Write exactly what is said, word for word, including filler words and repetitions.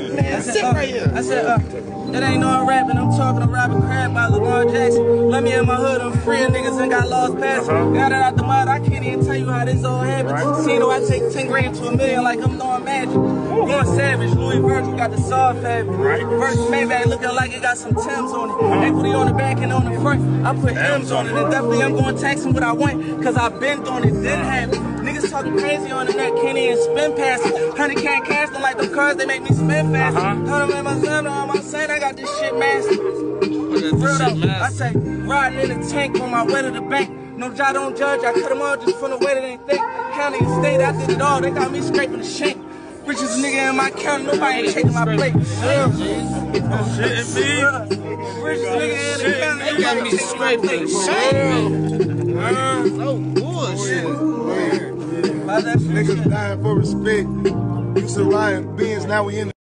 Man, sit uh, right here. I said, uh, that ain't no rapping. I'm talking to Robert Crab by Lamar Jackson. Let me in my hood. I'm free niggas and got lost past. Uh-huh. Got it out the mud. I can't even tell you how this all happened. Right. See, though I take ten grand to a million like I'm doing magic. Ooh. Going savage. Louis Virgil got the soft fabric. Right. First Maybach looking like it got some Timbs on it. Uh-huh. Equity on the back and on the front. I put M's on it. And definitely I'm going to tax him what I want. Cause I been doing it. Didn't have it. Niggas talking crazy on the net, can't even spin past it. Honey can't cast them like them cars, they make me spin fast. Uh-huh. Hold on, my son, on my son, I got this shit mastered. Real though, I say, riding in the tank on my way to the bank. No job, don't judge, I cut them all just from the way that they think. County and state, I did it all, they got me scraping the shank. Richest nigga in my county, nobody ain't taking my plate. Oh shit, it be. Richest nigga in the county, they got me scraping the shank. No bullshit. Niggas dying for respect. Used to riding beans, now we in the